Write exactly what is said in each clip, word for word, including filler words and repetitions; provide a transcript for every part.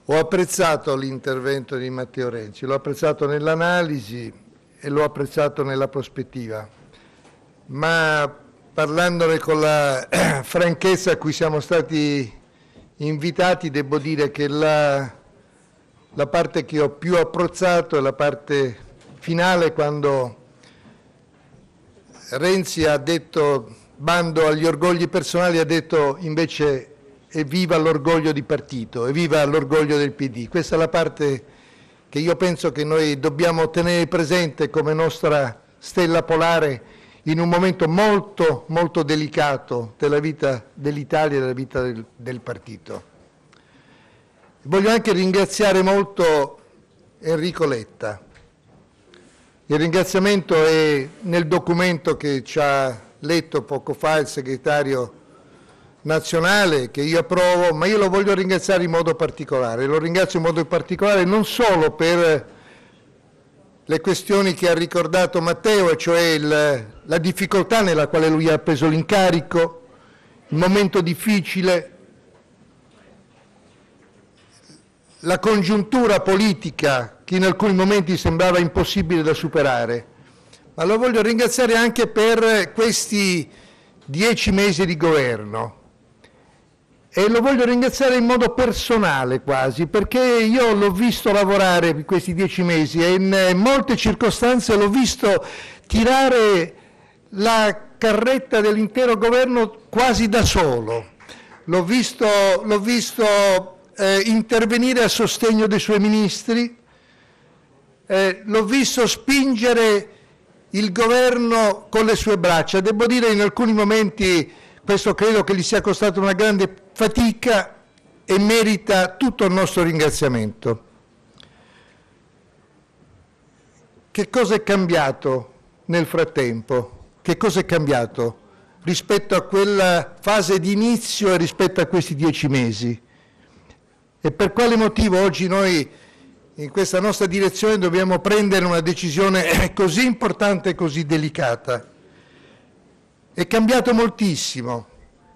Ho apprezzato l'intervento di Matteo Renzi, l'ho apprezzato nell'analisi e l'ho apprezzato nella prospettiva, ma parlandone con la franchezza a cui siamo stati invitati, devo dire che la, la parte che ho più apprezzato è la parte finale, quando Renzi ha detto bando agli orgogli personali, ha detto invece evviva l'orgoglio di partito, evviva l'orgoglio del P D. Questa è la parte che io penso che noi dobbiamo tenere presente come nostra stella polare in un momento molto, molto delicato della vita dell'Italia e della vita del, del partito. Voglio anche ringraziare molto Enrico Letta. Il ringraziamento è nel documento che ci ha letto poco fa il segretario nazionale, che io approvo, ma io lo voglio ringraziare in modo particolare. Lo ringrazio in modo particolare non solo per le questioni che ha ricordato Matteo, e cioè il, la difficoltà nella quale lui ha preso l'incarico, il momento difficile, la congiuntura politica che in alcuni momenti sembrava impossibile da superare, ma lo voglio ringraziare anche per questi dieci mesi di governo. E lo voglio ringraziare in modo personale quasi, perché io l'ho visto lavorare in questi dieci mesi e in molte circostanze l'ho visto tirare la carretta dell'intero governo quasi da solo. L'ho visto, l'ho visto eh, intervenire a sostegno dei suoi ministri, eh, l'ho visto spingere il governo con le sue braccia. Devo dire, in alcuni momenti questo credo che gli sia costato una grande fatica e merita tutto il nostro ringraziamento. Che cosa è cambiato nel frattempo? Che cosa è cambiato rispetto a quella fase di inizio e rispetto a questi dieci mesi? E per quale motivo oggi noi in questa nostra direzione dobbiamo prendere una decisione così importante e così delicata? È cambiato moltissimo.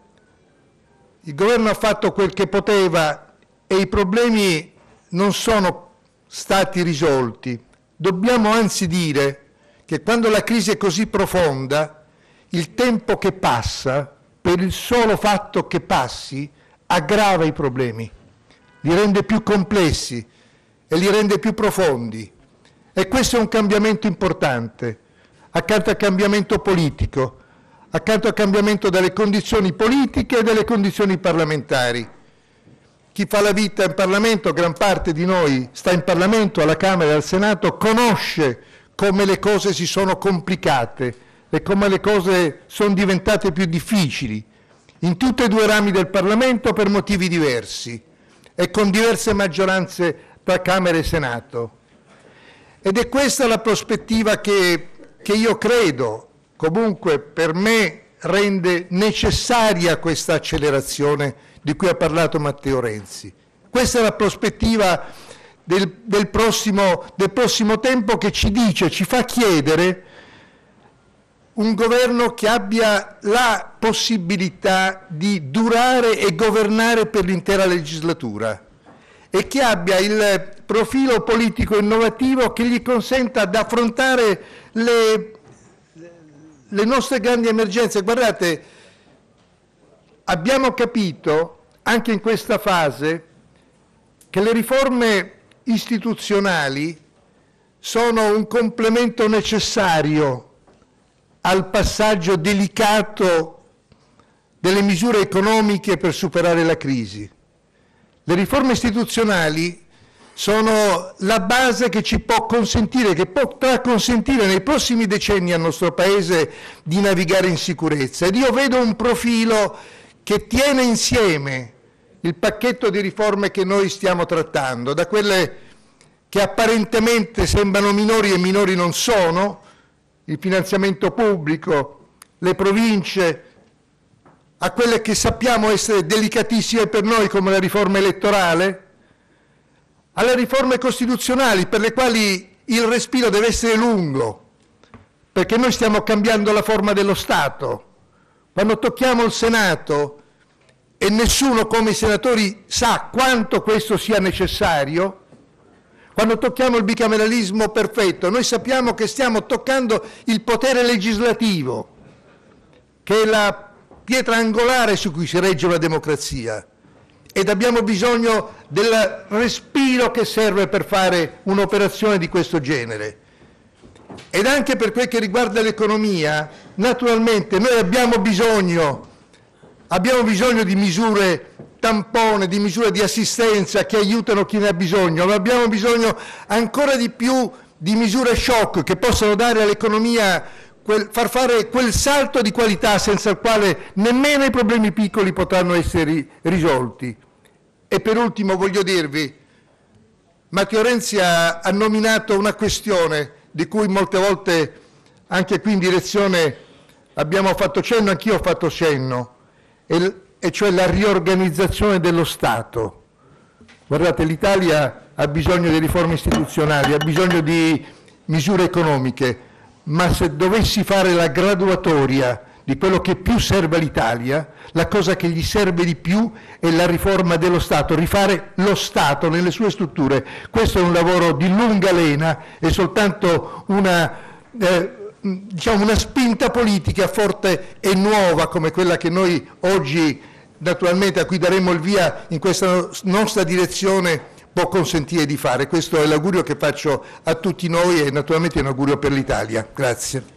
Il governo ha fatto quel che poteva e i problemi non sono stati risolti. Dobbiamo anzi dire che quando la crisi è così profonda, il tempo che passa, per il solo fatto che passi, aggrava i problemi, li rende più complessi e li rende più profondi. E questo è un cambiamento importante, accanto al cambiamento politico, accanto al cambiamento delle condizioni politiche e delle condizioni parlamentari. Chi fa la vita in Parlamento, gran parte di noi sta in Parlamento, alla Camera e al Senato, conosce come le cose si sono complicate e come le cose sono diventate più difficili, in tutti e due i rami del Parlamento per motivi diversi e con diverse maggioranze tra Camera e Senato. Ed è questa la prospettiva che, che io credo, comunque per me, rende necessaria questa accelerazione di cui ha parlato Matteo Renzi. Questa è la prospettiva del, del, prossimo, del prossimo tempo, che ci dice, ci fa chiedere un governo che abbia la possibilità di durare e governare per l'intera legislatura e che abbia il profilo politico innovativo che gli consenta di affrontare le le nostre grandi emergenze. Guardate, abbiamo capito anche in questa fase che le riforme istituzionali sono un complemento necessario al passaggio delicato delle misure economiche per superare la crisi. Le riforme istituzionali sono la base che ci può consentire, che potrà consentire nei prossimi decenni al nostro Paese di navigare in sicurezza. Ed io vedo un profilo che tiene insieme il pacchetto di riforme che noi stiamo trattando, da quelle che apparentemente sembrano minori e minori non sono, il finanziamento pubblico, le province, a quelle che sappiamo essere delicatissime per noi come la riforma elettorale, alle riforme costituzionali per le quali il respiro deve essere lungo, perché noi stiamo cambiando la forma dello Stato. Quando tocchiamo il Senato e nessuno come i senatori sa quanto questo sia necessario. Quando tocchiamo il bicameralismo perfetto, noi sappiamo che stiamo toccando il potere legislativo, che è la pietra angolare su cui si regge una democrazia, ed abbiamo bisogno del respiro che serve per fare un'operazione di questo genere. Ed anche per quel che riguarda l'economia, naturalmente noi abbiamo bisogno, abbiamo bisogno di misure tampone, di misure di assistenza che aiutano chi ne ha bisogno, ma abbiamo bisogno ancora di più di misure shock che possano dare all'economia, quel, far fare quel salto di qualità senza il quale nemmeno i problemi piccoli potranno essere risolti. E per ultimo voglio dirvi, Matteo Renzi ha, ha nominato una questione di cui molte volte anche qui in direzione abbiamo fatto cenno, anch'io ho fatto cenno, e, e cioè la riorganizzazione dello Stato. Guardate, l'Italia ha bisogno di riforme istituzionali, ha bisogno di misure economiche, ma se dovessi fare la graduatoria di quello che più serve all'Italia, la cosa che gli serve di più è la riforma dello Stato, rifare lo Stato nelle sue strutture. Questo è un lavoro di lunga lena e soltanto una, eh, diciamo una spinta politica forte e nuova come quella che noi oggi, naturalmente, a cui daremo il via in questa nostra direzione, può consentire di fare. Questo è l'augurio che faccio a tutti noi e naturalmente è un augurio per l'Italia. Grazie.